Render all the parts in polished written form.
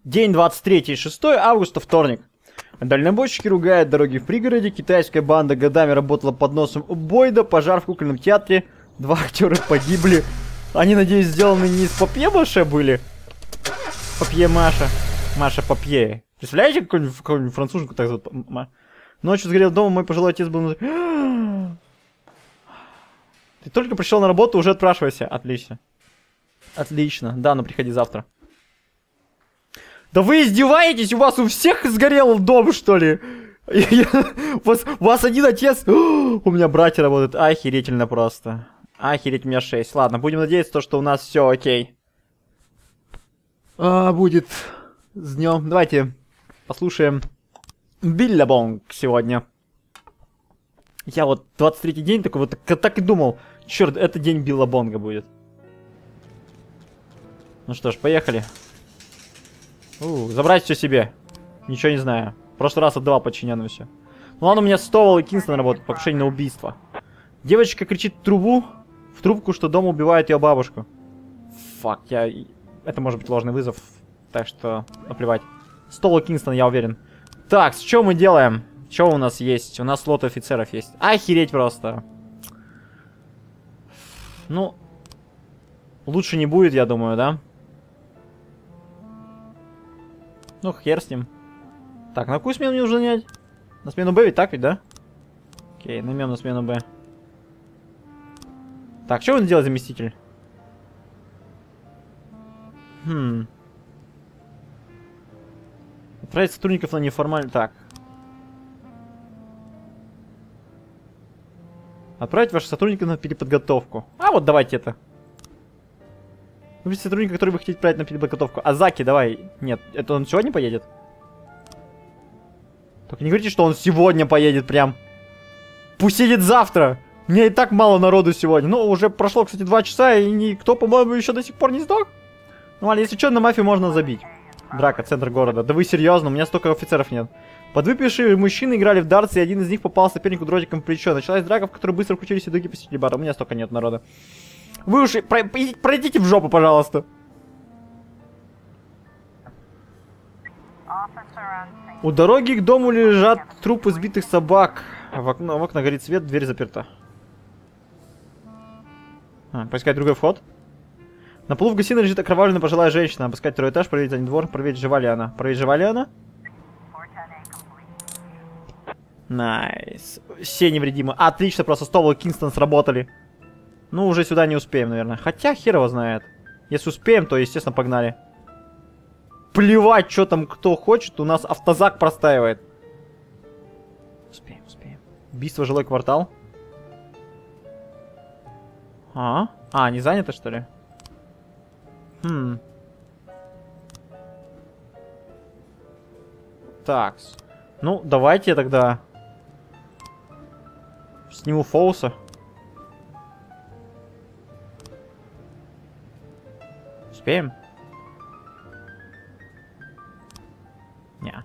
День 23, 6 августа, вторник. Дальнобойщики ругают дороги в пригороде. Китайская банда годами работала под носом у Бойда. Пожар в кукольном театре. 2 актера погибли. Они, надеюсь, сделаны не из папье-маше были? Папье-маша. Маша папье. Представляете, какую-нибудь француженку так зовут? Ночью сгорел дома, мой пожилой отец был... Ты только пришел на работу, уже отпрашивайся. Отлично. Отлично. Да, ну приходи завтра. Да вы издеваетесь? У вас у всех сгорел дом, что ли? У вас один отец... У меня братья работают. Охерительно просто. Охереть, у меня 6. Ладно, будем надеяться, что у нас все окей. Будет с днем. Давайте послушаем Биллабонг сегодня. Я вот 23-й день такой вот так и думал. Черт, это день Биллабонга будет. Ну что ж, поехали. Забрать все себе. Ничего не знаю. В прошлый раз отдавал подчиненным все. Ну ладно, у меня Стовал и Кингстон работают. Покушение на убийство. Девочка кричит в трубку, что дома убивает ее бабушку. Фак, это может быть ложный вызов. Так что наплевать. Стовал и Кингстон, я уверен. Так, что мы делаем? Что у нас есть? У нас слот офицеров есть. Охереть просто. Ну, лучше не будет, я думаю, да? Ну, хер с ним. Так, на какую смену мне нужно нанять? На смену Б ведь, так ведь, да? Окей, наймем на смену Б. Так, что он делает, заместитель? Отправить сотрудников на неформальный... Так. Отправить ваших сотрудников на переподготовку. А, вот давайте это. Выберите сотрудника, который вы хотите отправить на переподготовку. Азаки, давай. Нет, это он сегодня поедет? Только не говорите, что он сегодня поедет прям. Пусть едет завтра. Мне и так мало народу сегодня. Ну, уже прошло, кстати, 2 часа, и никто, по-моему, еще до сих пор не сдох. Ну, ладно, если что, на мафию можно забить. Драка, центр города. Да вы серьезно? У меня столько офицеров нет. Подвыпившие мужчины играли в дартс, и один из них попал сопернику дротиком в плечо. Началась драка, в которой быстро включились и другие посетители бара. У меня столько нет народа. Вы уж пройдите в жопу, пожалуйста. У дороги к дому лежат трупы сбитых собак. В окна горит свет, дверь заперта. Поискать другой вход. На полу в гостиной лежит окровавленная пожилая женщина. Обыскать 2-й этаж, проверить задний двор, проверить, жива ли она. Проверить, жива ли она? Найс. Все невредимы. Отлично, просто Стовал и Кингстон сработали. Ну, уже сюда не успеем, наверное. Хотя, хер его знает. Если успеем, то, естественно, погнали. Плевать, что там кто хочет. У нас автозак простаивает. Успеем, успеем. Убийство, жилой квартал. Не занято, что ли? Так. Ну, давайте я тогда сниму Фоуса. Успеем? Не.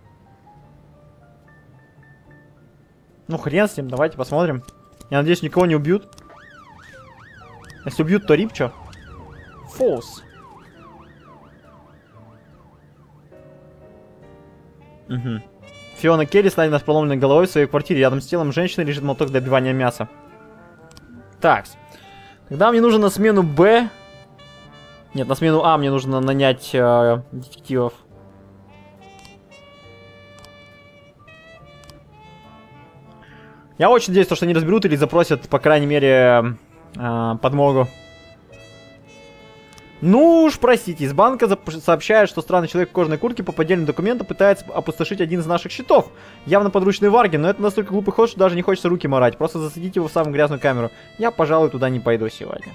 Ну, хрен с ним, давайте посмотрим. Я надеюсь, никого не убьют. Если убьют, то рип, чё? Фоус. Фиона Келли станет с поломанной головой в своей квартире. Рядом с телом женщины лежит молоток для отбивания мяса. Так. Тогда мне нужно на смену Б. Нет, на смену А мне нужно нанять детективов. Я очень надеюсь, что они разберут или запросят, по крайней мере, подмогу. Ну уж, простите, из банка сообщают, что странный человек в кожаной куртке по поддельным документам пытается опустошить один из наших счетов. Явно подручный Варги, но это настолько глупый ход, что даже не хочется руки марать. Просто засадите его в самую грязную камеру. Я, пожалуй, туда не пойду сегодня.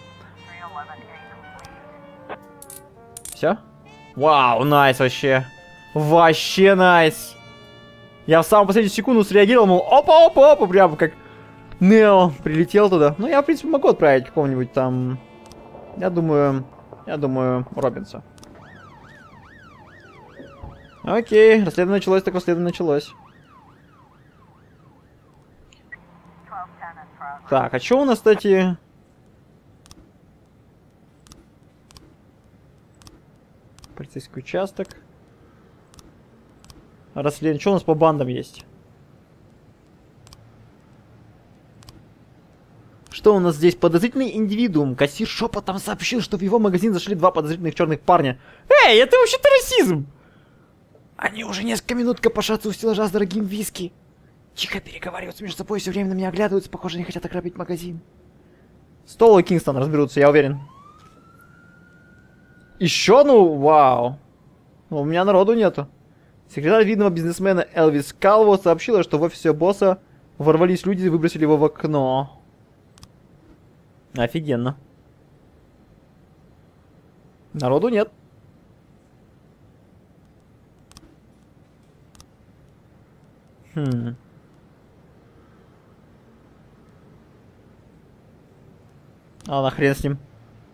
Все? Вау, найс вообще. Вообще найс. Я в самую последнюю секунду среагировал, мол, опа-опа-опа, прям как Нео прилетел туда. Ну, я, в принципе, могу отправить какого-нибудь там... Я думаю, Робинса. Окей, расследование началось, так расследование началось. Так, а что у нас, кстати... Полицейский участок. Расследование. Что у нас по бандам есть? Что у нас здесь? Подозрительный индивидуум. Кассир шепотом сообщил, что в его магазин зашли 2 подозрительных черных парня. Эй, это вообще-то расизм! Они уже несколько минут копошатся у стеллажа с дорогим виски. Тихо переговариваются между собой, все время на меня оглядываются. Похоже, они хотят ограбить магазин. Стол и Кингстон разберутся, я уверен. Еще? Ну, вау. У меня народу нету. Секретарь видного бизнесмена Элвис Калво сообщила, что в офисе босса ворвались люди и выбросили его в окно. Офигенно. Народу нет. А нахрен с ним.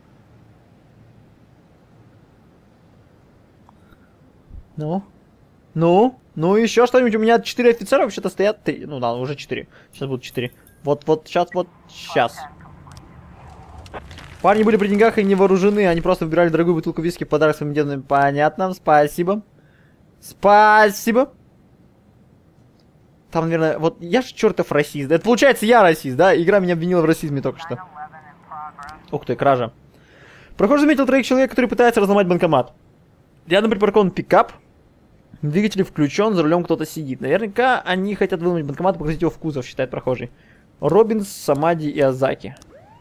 Ну, еще что-нибудь. У меня 4 офицера вообще-то стоят. 3. Ну да, уже 4. Сейчас будут 4. Вот, сейчас. Парни были при деньгах и не вооружены. Они просто выбирали дорогую бутылку виски в подарок своим дедам. Понятно, спасибо. Спасибо. Там, наверное, вот я же чертов расист. Это получается я расист, да? Игра меня обвинила в расизме только что. Ух ты, кража. Прохожий заметил 3 человек, которые пытаются разломать банкомат. Рядом припаркован пикап. Двигатель включен, за рулем кто-то сидит. Наверняка они хотят выломать банкомат и погрузить его в кузов, считает прохожий. Робинс, Самади и Азаки.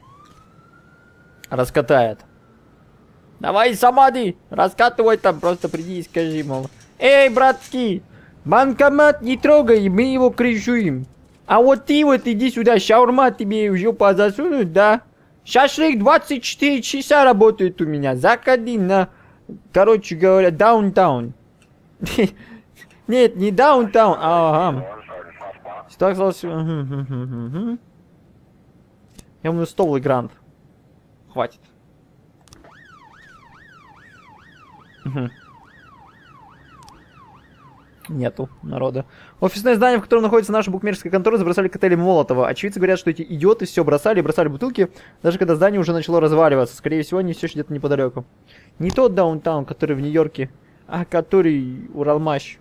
Раскатает. Давай, Самади, раскатывай там, просто приди и скажи, мол. Эй, братки, банкомат не трогай, мы его крышуем. А вот ты вот иди сюда, шаурма тебе уже позасунуть, да? Шашлык 24 часа работает у меня. Заходи на, короче говоря, даунтаун. Нет, не даунтаун, ага. Так осталось. Я умную стол и грант. Хватит. Нету народа. Офисное здание, в котором находится наша букмекерская контора, забросали коктейлями Молотова. Очевидцы говорят, что эти идиоты все бросали и бросали бутылки, даже когда здание уже начало разваливаться. Скорее всего, они все еще где-то неподалеку. Не тот даунтаун, который в Нью-Йорке, а который Уралмаш.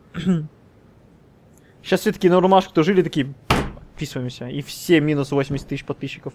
Сейчас все таки на Уралмаш, кто жили, такие вписываемся. И все минус 80 тысяч подписчиков.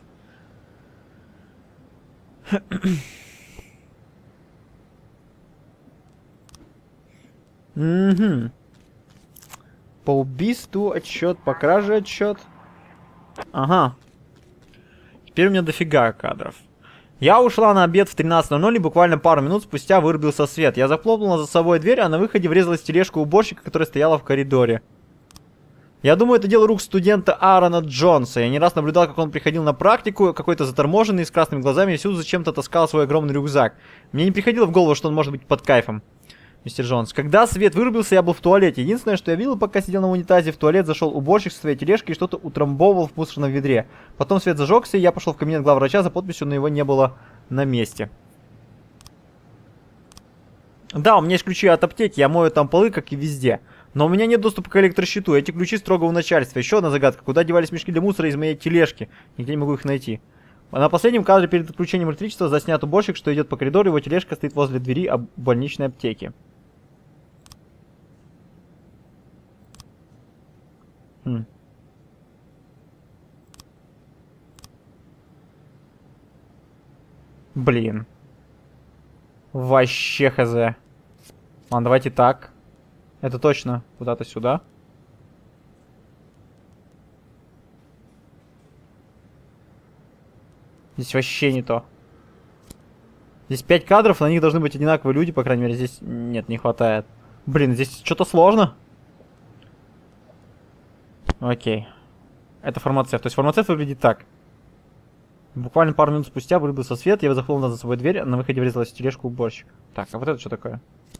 Угу. По убийству отчет, по краже отчет. Ага. Теперь у меня дофига кадров. Я ушла на обед в 13:00 и буквально пару минут спустя вырубился свет. Я захлопнула за собой дверь, а на выходе врезалась в тележку уборщика, которая стояла в коридоре. Я думаю, это дело рук студента Аарона Джонса. Я не раз наблюдал, как он приходил на практику, какой-то заторможенный, с красными глазами, и всюду зачем-то таскал свой огромный рюкзак. Мне не приходило в голову, что он может быть под кайфом. Мистер Джонс. Когда свет вырубился, я был в туалете. Единственное, что я видел, пока сидел на унитазе, в туалет зашел уборщик со своей тележкой и что-то утрамбовывал в мусорном ведре. Потом свет зажегся, и я пошел в кабинет главврача за подписью, но его не было на месте. Да, у меня есть ключи от аптеки, я мою там полы, как и везде. Но у меня нет доступа к электрощиту, эти ключи строго у начальства. Еще одна загадка, куда девались мешки для мусора из моей тележки? Нигде не могу их найти. А на последнем кадре перед отключением электричества заснят уборщик, что идет по коридору, его тележка стоит возле двери больничной аптеки. Блин. Вообще хз. Ладно, давайте так. Это точно куда-то сюда. Здесь вообще не то. Здесь 5 кадров, на них должны быть одинаковые люди, по крайней мере. Здесь нет, не хватает. Блин, здесь что-то сложно. Окей. Это фармацевт. То есть фармацевт выглядит так. Буквально пару минут спустя вырубился свет, я захлопнул за собой дверь, а на выходе врезалась в тележку уборщик. Так, а вот это что такое?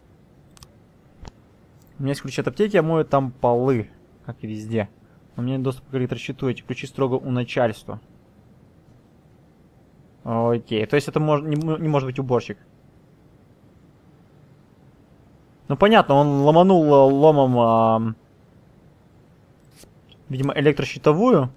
У меня есть ключи от аптеки, я мою там полы, как и везде. У меня нет доступа к электрощиту, эти ключи строго у начальства. Окей, то есть это не может быть уборщик. Ну понятно, он ломанул ломом, видимо, электрощитовую.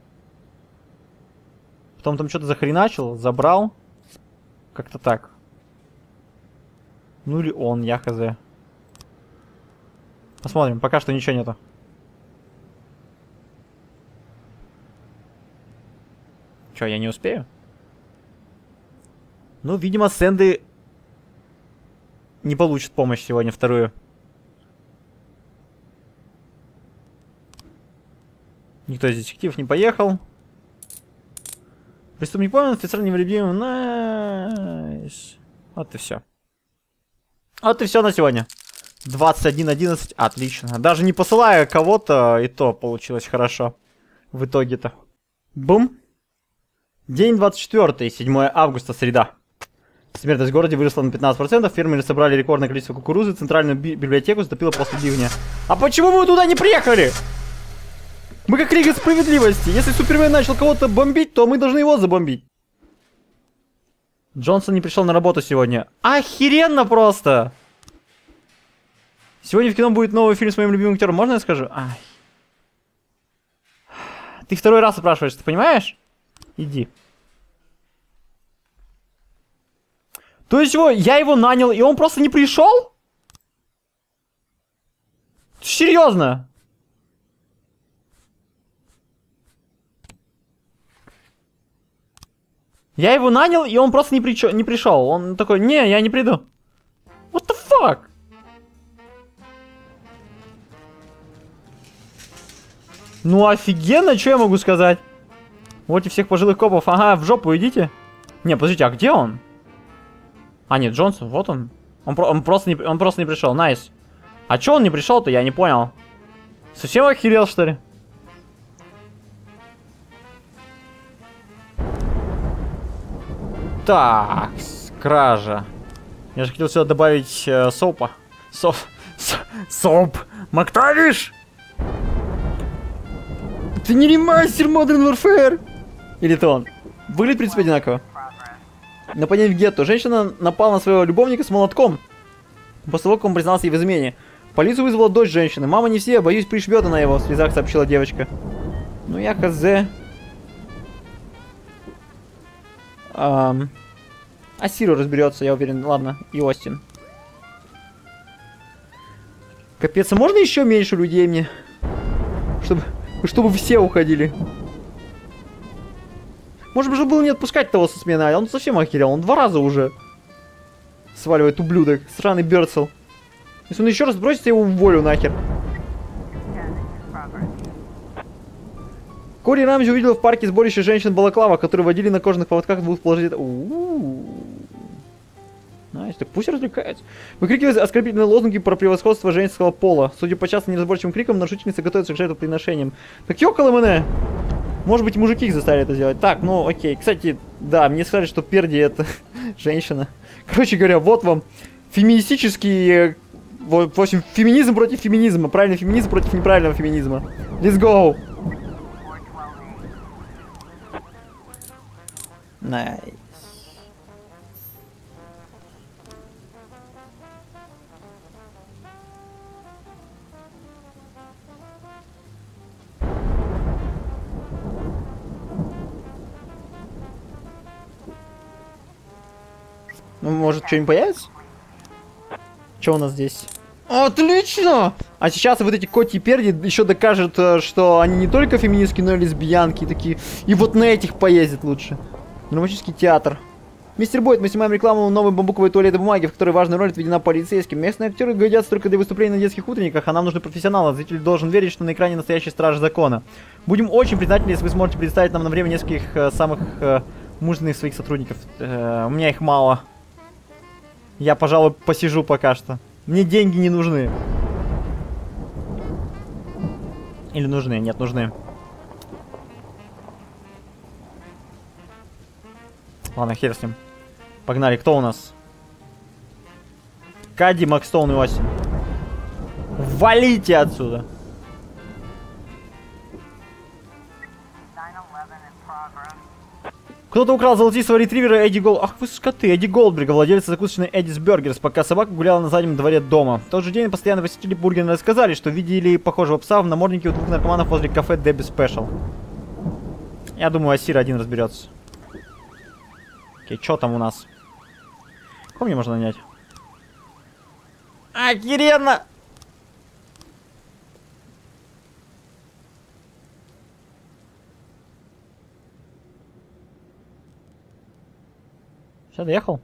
Потом там что-то захреначил, забрал. Как-то так. Ну или он, я хз. Посмотрим, пока что ничего нету. Чё, я не успею? Ну, видимо, Сэнды не получит помощь сегодня вторую. Никто из детективов не поехал. Преступник пойман, офицер невредимым. Найс. Вот и все. Вот и все на сегодня. 21:11. Отлично. Даже не посылая кого-то, и то получилось хорошо. В итоге-то. Бум. День 24, 7 августа, среда. Смертность в городе выросла на 15%. Фермеры собрали рекордное количество кукурузы. Центральную библиотеку затопило после ливня. А почему мы туда не приехали? Мы как Лига Справедливости. Если Супермен начал кого-то бомбить, то мы должны его забомбить. Джонсон не пришел на работу сегодня. Охеренно просто! Сегодня в кино будет новый фильм с моим любимым актером. Можно я скажу? Ай. Ты второй раз спрашиваешь, ты понимаешь? Иди. То есть я его нанял, и он просто не пришел? Серьезно? Я его нанял, и он просто не пришел. Он такой, не, я не приду. What the fuck? Ну офигенно, что я могу сказать? Вот и всех пожилых копов. Ага, в жопу идите. Не, подождите, а где он? А, нет, Джонсон, вот он. Он просто не пришел, найс. А чё он не пришел-то, я не понял. Совсем охерел, что ли? Так, кража. Я же хотел сюда добавить сопа. Соп. Мактавиш! Ты не ремастер Modern Warfare! Или то он? Выглядит, в принципе, одинаково. Нападение в гетто. Женщина напала на своего любовника с молотком. После того, как он признался ей в измене. Полицию вызвала дочь женщины. Мама не все, боюсь, пришибет она его, в слезах сообщила девочка. Ну я хз. А Сиру разберется, я уверен. Ладно, и Остин. Капец, а можно еще меньше людей мне? Чтобы все уходили. Может быть, было не отпускать того со смены, а он совсем охерел. Он 2 раза уже сваливает, ублюдок. Сраный Берцел. Если он еще раз бросится, я его уволю нахер. Кори Рамзи увидела в парке сборище женщин-балаклава, которые водили на кожаных поводках 2 положительных... Найс, так пусть развлекается. Выкрикивая оскорбительные лозунги про превосходство женского пола. Судя по часто неразборчивым крикам, нарушительница готовится к жертвоприношениям. Так ёкало мне! Может быть, мужики их заставили это сделать. Так, ну окей. Кстати, да, мне сказали, что Перди это женщина. Короче говоря, вот вам феминистический... В общем, феминизм против феминизма. Правильный феминизм против неправильного феминизма. Let's go! Найс. Ну, может, что-нибудь появится? Что у нас здесь? Отлично! А сейчас вот эти Коти и Перди еще докажут, что они не только феминистки, но и лесбиянки. Такие. И вот на этих поездят лучше. Драматический театр. Мистер Бойд, мы снимаем рекламу новой бамбуковой туалеты бумаги, в которой важная роль отведена полицейским. Местные актеры годятся только для выступлений на детских утренниках, а нам нужны профессионалы. Зритель должен верить, что на экране настоящий страж закона. Будем очень признательны, если вы сможете предоставить нам на время нескольких самых мужественных своих сотрудников. У меня их мало. Я, пожалуй, посижу пока что. Мне деньги не нужны. Или нужны? Нет, нужны. Ладно, хер с ним. Погнали, кто у нас? Кади, Макстоун и Остин. Валите отсюда! Кто-то украл золотистого ретривера Эдди Голд... Ах вы скоты, Эдди Голдберга, владельца закусочной Эддис Бёргерс, пока собака гуляла на заднем дворе дома. В тот же день постоянно посетители Бургена рассказали, что видели похожего пса в наморднике у 2 наркоманов возле кафе Дебби Спешл. Я думаю, Асир один разберется. Окей, что там у нас? Кого мне можно нанять? Охеренно! Все, доехал?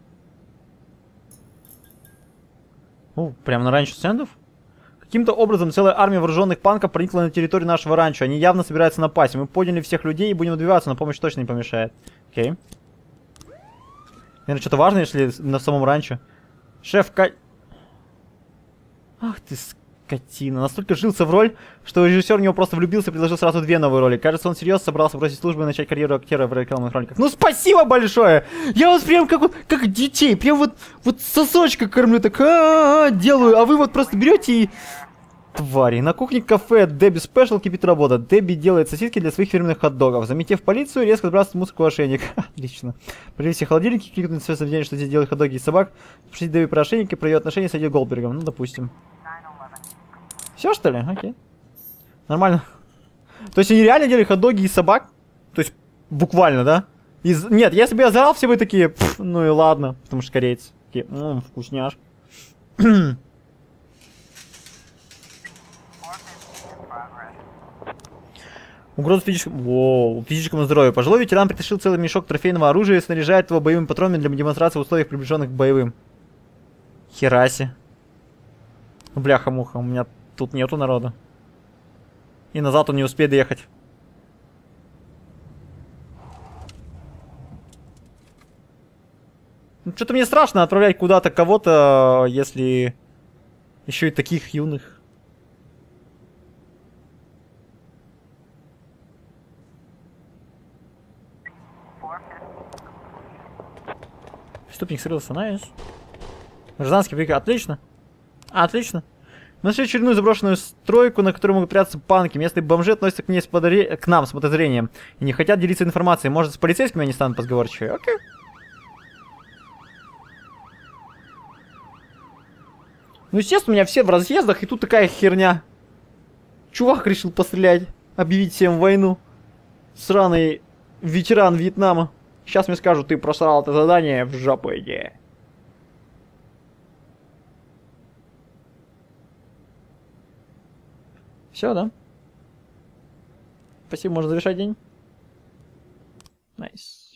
Прямо на ранчо Сэндов? Каким-то образом целая армия вооруженных панков проникла на территорию нашего ранчо. Они явно собираются напасть. Мы подняли всех людей и будем отбиваться, но помощь точно не помешает. Окей. Наверное, что-то важное, если на самом ранчо. Шеф, Ах ты скотина. Настолько жился в роль, что режиссер в него просто влюбился и предложил сразу 2 новые роли. Кажется, он серьезно собрался бросить службу и начать карьеру актера в рекламных роликах. Ну спасибо большое! Я вас прям как детей, прям вот сосочка кормлю, так делаю, а вы вот просто берете и... Твари. На кухне кафе Дебби Спешл кипит работа. Дебби делает сосиски для своих фирменных хот-догов. Заметив полицию, резко сбрасывает мусорку в ошейник. Отлично. Проверить все холодильники, кликнуть на свое заведение, что здесь делают хот-доги из собак. Спросить Дебби про ошейники, про ее отношения с Эдди Голдбергом. Ну, допустим. Все, что ли? Окей. Нормально. То есть они реально делали хот-доги из собак? То есть, буквально, да? Нет, если бы я заорал, все бы такие, ну и ладно. Потому что корейцы. Такие, вкусняш. Угроза физическому здоровью. Пожилой ветеран притащил целый мешок трофейного оружия и снаряжает его боевыми патронами для демонстрации в условиях, приближенных к боевым. Хераси. Ну, бляха-муха, у меня тут нету народа. И назад он не успеет доехать. Ну, что-то мне страшно отправлять куда-то кого-то, если еще и таких юных. Преступник скрылся, найс. Гражданский приказ. Отлично. Отлично. Мы нашли очередную заброшенную стройку, на которую могут прятаться панки. Местные бомжи относятся к нам с подозрением. И не хотят делиться информацией. Может, с полицейскими они станут позговорчивее. Окей. Ну, естественно, у меня все в разъездах, и тут такая херня. Чувак решил пострелять. Объявить всем войну. Сраный ветеран Вьетнама. Сейчас мне скажут, ты просрал это задание, в жопу иди. Все, да? Спасибо, можно завершать день. Найс.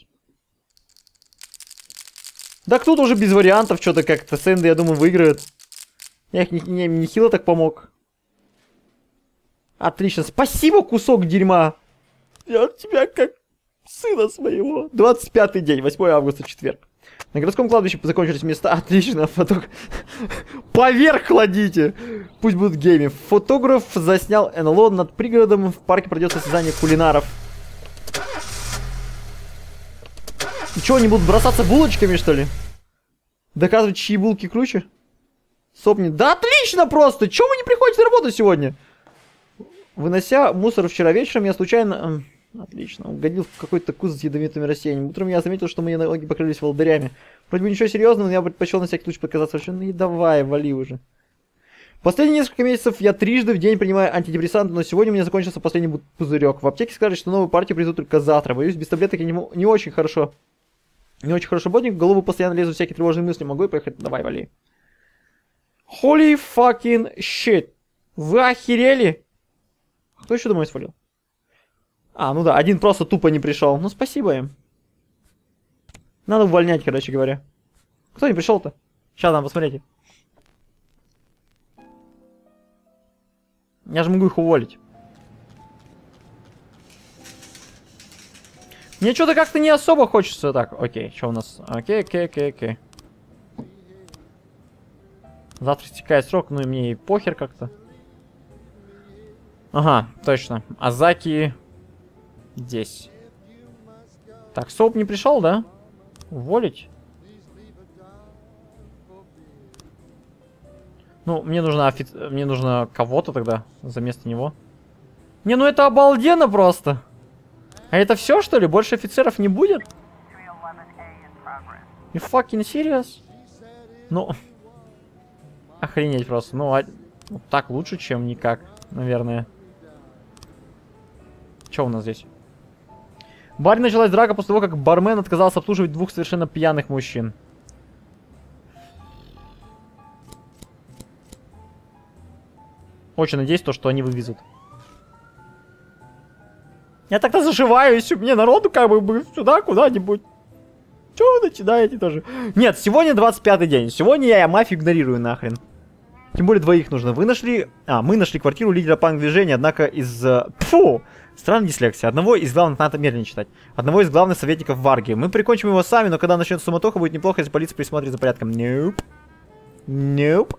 Да кто-то уже без вариантов, что-то как-то Сэнды, я думаю, выиграет. Я их нехило так помог. Отлично, спасибо, кусок дерьма. Я от тебя как... сына своего. 25-й день, 8 августа, четверг. На городском кладбище закончились места. Отлично, поверх кладите. Пусть будут гейми. Фотограф заснял НЛО над пригородом. В парке пройдет состязание кулинаров. И что, они будут бросаться булочками, что ли? Доказывать, чьи булки круче? Сопни. Да отлично просто! Чего вы не приходите на работу сегодня? Вынося мусор вчера вечером, я случайно... Отлично. Угодил в какой-то куст с ядовитыми растениями. Утром я заметил, что мои ноги покрылись волдырями. Вроде бы ничего серьезного, но я предпочел на всякий случай показаться совершенно. Ну и давай, вали уже. Последние несколько месяцев я трижды в день принимаю антидепрессанты, но сегодня у меня закончился последний пузырек. В аптеке сказали, что новую партию придут только завтра. Боюсь, без таблеток я не очень хорошо. Не очень хорошо бодник, в голову постоянно лезут всякие тревожные мысли. Могу я поехать? Давай, вали. Holy fucking shit. Вы охерели? Кто еще домой свалил? А, ну да, один просто тупо не пришел. Ну, спасибо им. Надо увольнять, короче говоря. Кто не пришел-то? Сейчас надо посмотреть. Я же могу их уволить. Мне что-то как-то не особо хочется. Так, окей, что у нас? Окей. Завтра истекает срок, ну и мне и похер как-то. Ага, точно. Азаки... Здесь. Так, Соуп не пришел, да? Уволить? Ну, мне нужно кого-то тогда за место него. Не, ну это обалденно просто. А это все, что ли? Больше офицеров не будет? You fucking serious? Ну... Охренеть просто. Ну, ну так лучше, чем никак, наверное. Что у нас здесь? В баре началась драка после того, как бармен отказался обслуживать двух совершенно пьяных мужчин. Очень надеюсь, что они вывезут. Я тогда зашиваюсь, мне народу как бы сюда куда-нибудь. Чё вы начинаете тоже. Нет, сегодня 25-й день. Сегодня я мафию игнорирую нахрен. Тем более двоих нужно. Вы нашли... мы нашли квартиру лидера панк-движения, однако из... Странная дислексия. Одного из главных... Надо медленнее читать. Одного из главных советников Варги. Мы прикончим его сами, но когда начнется суматоха, будет неплохо, если полиция присмотрит за порядком. Nope. Nope.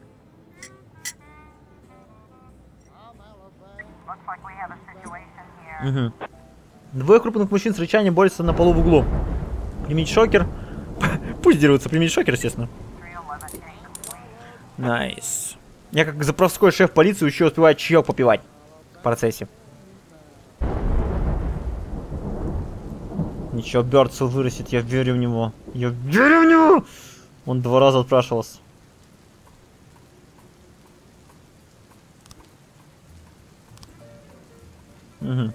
Угу. Двое крупных мужчин с рычанием борются на полу в углу. Примите шокер. Пусть дерутся, примите шокер, естественно. Найс. Я как заправской шеф полиции еще успеваю чаек попивать в процессе. Ничего, Бёрдсел вырастет, я верю в него. Я верю в него! Он 2 раза отпрашивался. Угу.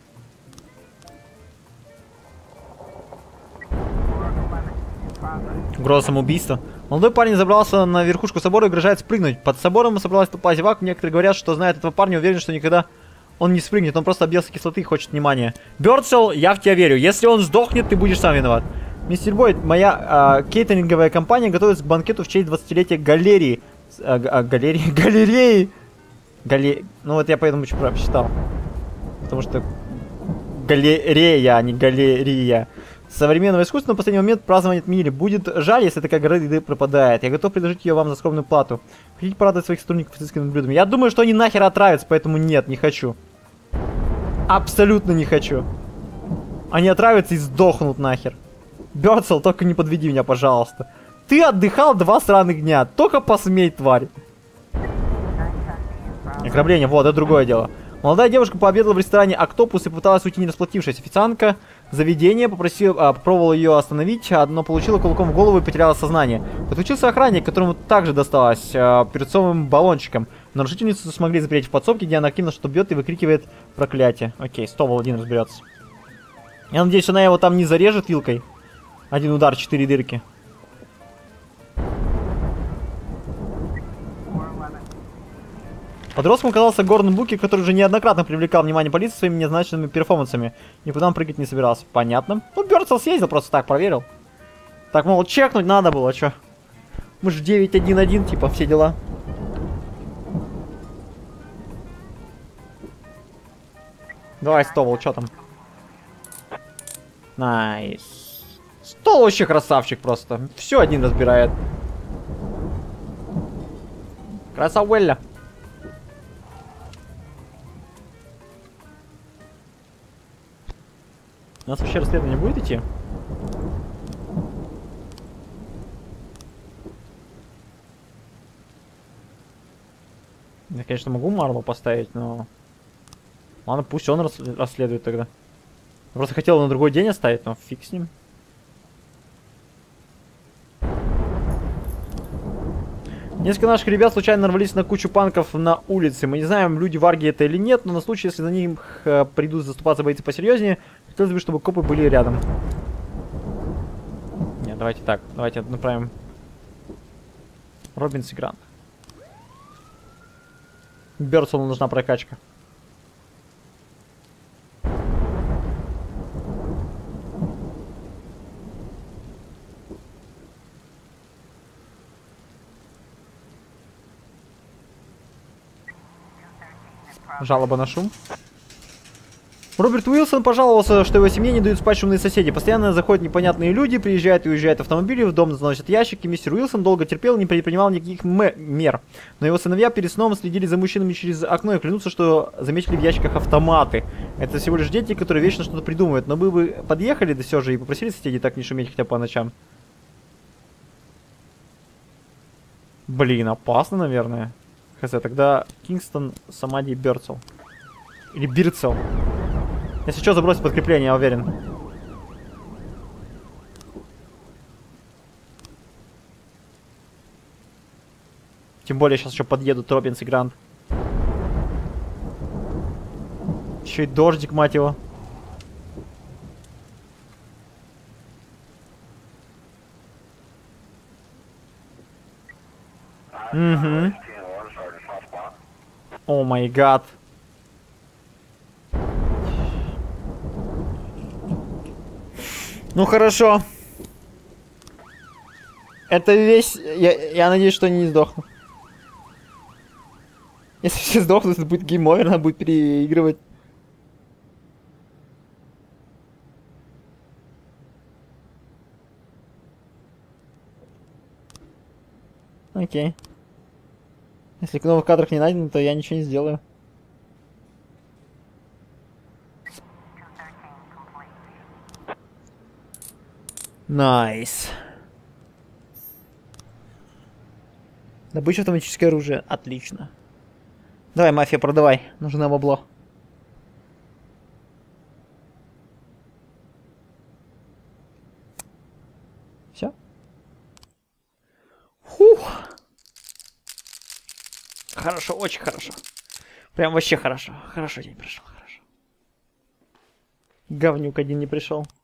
Угроза самоубийства. Молодой парень забрался на верхушку собора и угрожает спрыгнуть. Под собором собралась толпа зевак. Некоторые говорят, что знают этого парня, уверены, что никогда он не спрыгнет. Он просто объелся кислоты и хочет внимания. Бёрдсел, я в тебя верю. Если он сдохнет, ты будешь сам виноват. Мистер Бойд, моя кейтеринговая компания готовится к банкету в честь 20-летия галереи. Галереи. Ну вот я поэтому очень прочитал. Потому что галерея, а не галерея. Современного искусства на последний момент празднования отменили. Будет жаль, если такая гора еды пропадает. Я готов предложить ее вам за скромную плату. Хотите порадовать своих сотрудников изысканными блюдами? Я думаю, что они нахер отравятся, поэтому нет, не хочу. Абсолютно не хочу. Они отравятся и сдохнут нахер. Бёрдсел, только не подведи меня, пожалуйста. Ты отдыхал 2 сраных дня. Только посмей, тварь. Ограбление, вот, это другое дело. Молодая девушка пообедала в ресторане «Октопус» и пыталась уйти, не расплатившись. Официантка заведения попробовала ее остановить, но получила кулаком в голову и потеряла сознание. Подключился охранник, которому также досталось перцовым баллончиком. Нарушительницу смогли запереть в подсобке, где она активно что бьет и выкрикивает проклятие. Окей, Стовол один разберется. Я надеюсь, она его там не зарежет вилкой. 1 удар, 4 дырки. Подростком оказался Гордон Буки, который уже неоднократно привлекал внимание полиции своими незначительными перформансами. Никуда он прыгать не собирался. Понятно. Ну, Бёрдсел съездил, просто так проверил. Так, мол, чекнуть надо было, чё? Мы же 9-1-1, типа, все дела. Давай, Стовол, чё там? Найс. Стол вообще красавчик просто. Все один разбирает. Красавелля. У нас вообще расследование будет идти? Я, конечно, могу Марла поставить, но... Ладно, пусть он расследует тогда. Я просто хотел его на другой день оставить, но фиг с ним. Несколько наших ребят случайно нарвались на кучу панков на улице. Мы не знаем, люди Варги это или нет, но на случай, если за них придут заступаться бойцы посерьезнее, хотелось бы, чтобы копы были рядом. Нет, давайте так. Давайте направим Робинс и Грант. Бёрдселу нужна прокачка. Жалоба на шум. Роберт Уилсон пожаловался, что его семье не дают спать шумные соседи. Постоянно заходят непонятные люди, приезжают и уезжают автомобили, в дом заносят ящики. Мистер Уилсон долго терпел и не предпринимал никаких мер. Но его сыновья перед сном следили за мужчинами через окно и клянутся, что заметили в ящиках автоматы. Это всего лишь дети, которые вечно что-то придумывают. Но мы бы подъехали да все же и попросили соседей так не шуметь хотя бы по ночам. Блин, опасно, наверное. Хз, тогда Кингстон, Самади и Бёрдсел. Или Бирдсел. Если что, забросить подкрепление, я уверен. Тем более сейчас еще подъедут Робинс и Грант. Еще и дождик, мать его. Угу. О май гад. Ну хорошо. Это весь... Я надеюсь, что они не сдохнут. Если все сдохнут, это будет гейм-овер, надо будет переигрывать. Окей. Если в новых кадрах не найдено, то я ничего не сделаю. Найс. Добыча автоматическое оружие. Отлично. Давай, мафия, продавай. Нужно бабло. Все? Фух. Хорошо, очень хорошо. Прям вообще хорошо. Хорошо день прошел, хорошо. Говнюк один не пришел.